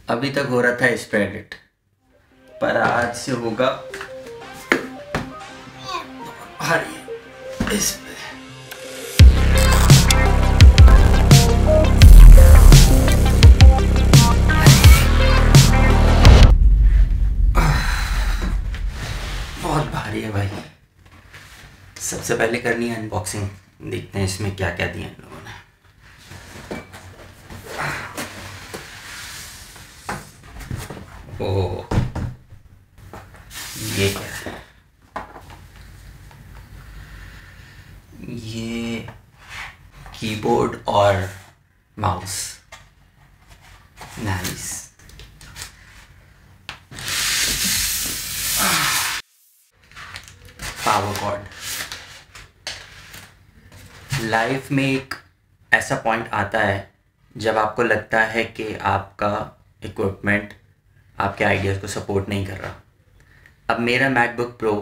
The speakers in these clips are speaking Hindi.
अभी तक हो रहा था इस पे एडिट, पर आज से होगा इस पे। बहुत भारी है भाई। सबसे पहले करनी है अनबॉक्सिंग, देखते हैं इसमें क्या क्या दिया इन लोगों ने। ओह, ये क्या है? ये कीबोर्ड और mouse, nice. Power cord. Life में एक ऐसा पॉइंट आता है जब आपको लगता है कि आपका इक्विपमेंट आपके आइडियाज़ को सपोर्ट नहीं कर रहा। अब मेरा मैकबुक प्रो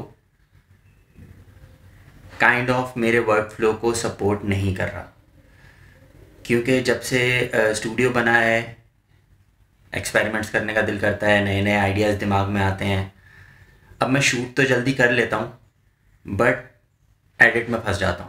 काइंड ऑफ मेरे वर्क फ्लो को सपोर्ट नहीं कर रहा, क्योंकि जब से स्टूडियो बना है एक्सपेरिमेंट्स करने का दिल करता है, नए नए आइडियाज़ दिमाग में आते हैं। अब मैं शूट तो जल्दी कर लेता हूँ बट एडिट में फंस जाता हूँ।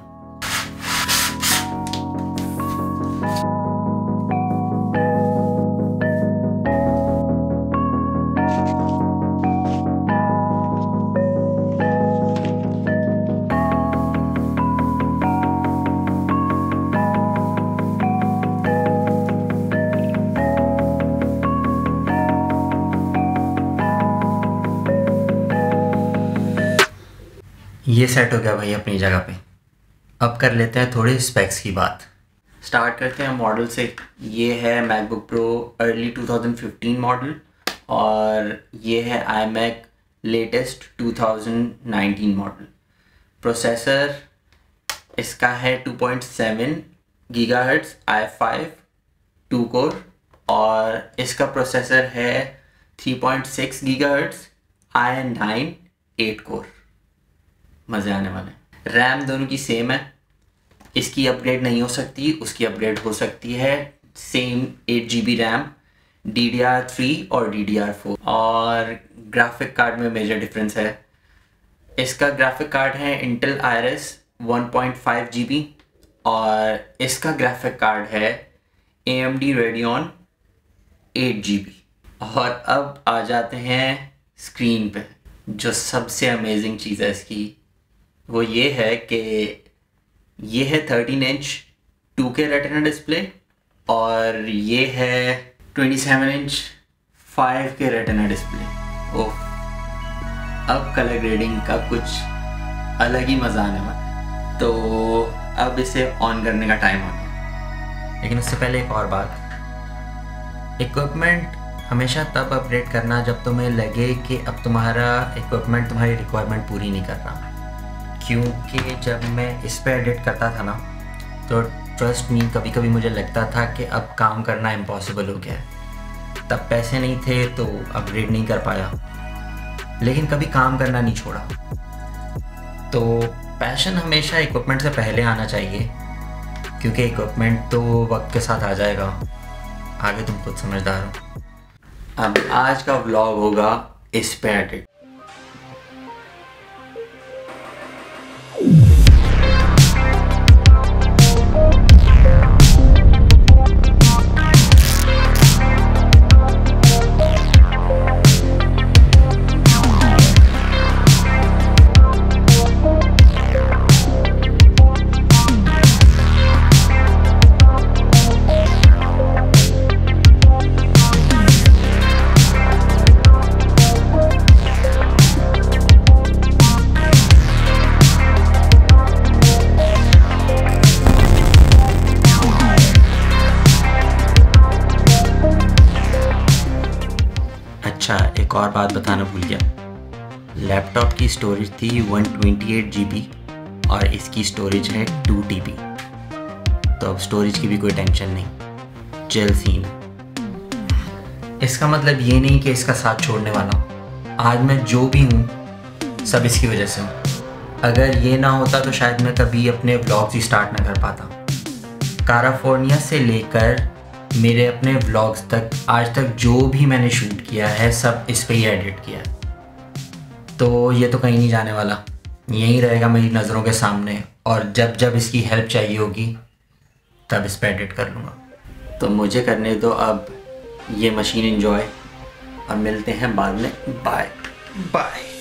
ये सेट हो गया भाई अपनी जगह पे। अब कर लेते हैं थोड़े स्पेक्स की बात। स्टार्ट करते हैं मॉडल से। ये है मैकबुक प्रो अर्ली 2015 मॉडल और ये है iMac लेटेस्ट 2019 मॉडल। प्रोसेसर इसका है 2.7 गीगाहर्ट्ज़ i5 2 कोर और इसका प्रोसेसर है 3.6 गीगाहर्ट्ज़ i9 8 कोर। मज़े आने वाले। रैम दोनों की सेम है, इसकी अपग्रेड नहीं हो सकती, उसकी अपग्रेड हो सकती है। सेम 8 GB रैम, DDR3 और DDR4। और ग्राफिक कार्ड में मेजर डिफरेंस है। इसका ग्राफिक कार्ड है इंटेल Iris 1.5 GB और इसका ग्राफिक कार्ड है AMD Radeon 8 GB। और अब आ जाते हैं स्क्रीन पे। जो सबसे अमेजिंग चीज़ है इसकी वो ये है कि ये है 13 इंच 2K रेटिना डिस्प्ले और ये है 27 इंच 5K रेटिना डिस्प्ले। ओह, अब कलर ग्रेडिंग का कुछ अलग ही मज़ा आने वाला है। तो अब इसे ऑन करने का टाइम आ गया। लेकिन उससे पहले एक और बात, इक्विपमेंट हमेशा तब अपडेट करना जब तुम्हें लगे कि अब तुम्हारा इक्विपमेंट तुम्हारी रिक्वायरमेंट पूरी नहीं कर रहा। क्योंकि जब मैं इस पर एडिट करता था ना तो ट्रस्ट मी कभी कभी मुझे लगता था कि अब काम करना इम्पॉसिबल हो गया है। तब पैसे नहीं थे तो अपग्रेड नहीं कर पाया, लेकिन कभी काम करना नहीं छोड़ा। तो पैशन हमेशा इक्विपमेंट से पहले आना चाहिए, क्योंकि इक्विपमेंट तो वक्त के साथ आ जाएगा। आगे तुम खुद समझदार हो। अब आज का व्लॉग होगा इस पे एडिट। अच्छा, एक और बात बताना भूल गया। लैपटॉप की स्टोरेज थी 128 GB और इसकी स्टोरेज है 2 TB। तो अब स्टोरेज की भी कोई टेंशन नहीं। Chill scene. इसका मतलब ये नहीं कि इसका साथ छोड़ने वाला हूँ। आज मैं जो भी हूँ सब इसकी वजह से हूँ। अगर ये ना होता तो शायद मैं कभी अपने व्लॉग्स ही स्टार्ट ना कर पाता। कैलिफोर्निया से लेकर मेरे अपने व्लॉग्स तक आज तक जो भी मैंने शूट किया है सब इस पे ही एडिट किया है, तो ये तो कहीं नहीं जाने वाला, यहीं रहेगा मेरी नज़रों के सामने। और जब जब इसकी हेल्प चाहिए होगी तब इस पर एडिट कर लूँगा। तो मुझे करने दो अब ये मशीन एंजॉय, और मिलते हैं बाद में। Bye bye.